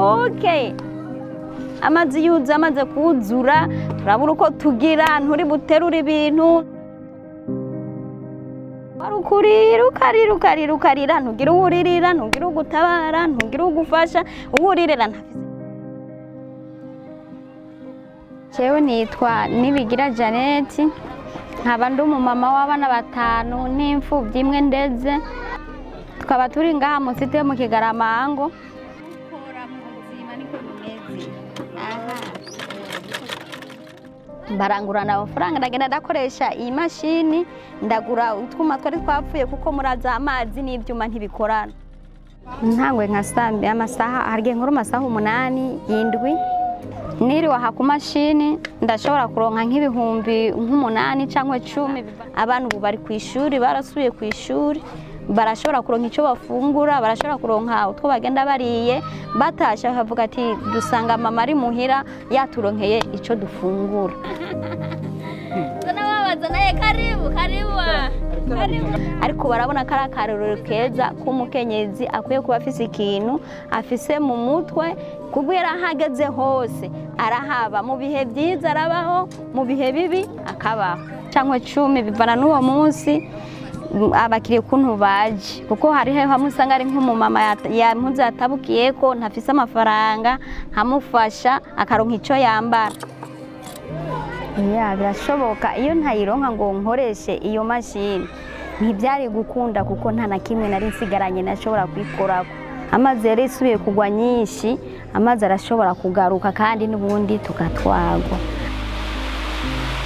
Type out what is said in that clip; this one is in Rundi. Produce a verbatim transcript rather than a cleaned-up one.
okay amazi yuze amaze kuzura turabura uko tugira nturi buterura ibintu Ukurira ukarira ukarira ukarira ntugira uwuririra ntugira ugutabara ntugira ugufasha uwuririra ntafise. Jewe nitwa Niyibigira Jeannette nkaba ndi umumama w'abana batanu n'imfuvyi imwe ndeze tukaba turi ngaha mu site mu Kigaramango. Barangurana amafaranga ndagenda ndakoresha iyi mashini ndagura utwuma twari twapfuye kuko muraza amazi n'ibyuma ntibikorana. Ntangwe nka sambe amasaha harge nkuru masaha umunani yindwi niri waha ku mashini ndashobora kuronka nk'ibihumbi nk'umunani cyangwa cumi. Abantu ubu bari ku ishuri barasubiye ku ishuri barashobora kuronka icyo bafungura barashobora kuronka utwo bagenda bariye batasha bavuga ati dusanga mama ari muhira yaturonkeye icyo dufungura. Karibu karibu karibu ariko barabona kara karorero keza k'umukenyezi akwiye kuba afise ikintu afise mu mutwe kubera hageze hose arahaba mu bihe byiza arabaho mu bihe bibi akabaho cyangwa cumi bivana n'uwo munsi abakiriye kuntu baje kuko hari he hamusanga ari nk'umumama yampuze atabukiye ko ntafise amafaranga nkamufasha akaronka icyo yambara. Ya birashoboka iyo ntayironka ngo nkoreshe iyo mashini ntibyari gukunda kuko nta na kimwe nari nsigaranye nashobora kwikorako. Amazi yari isubiye kugwa nyinshi amazi arashobora kugaruka kandi n'ubundi tugatwagwa.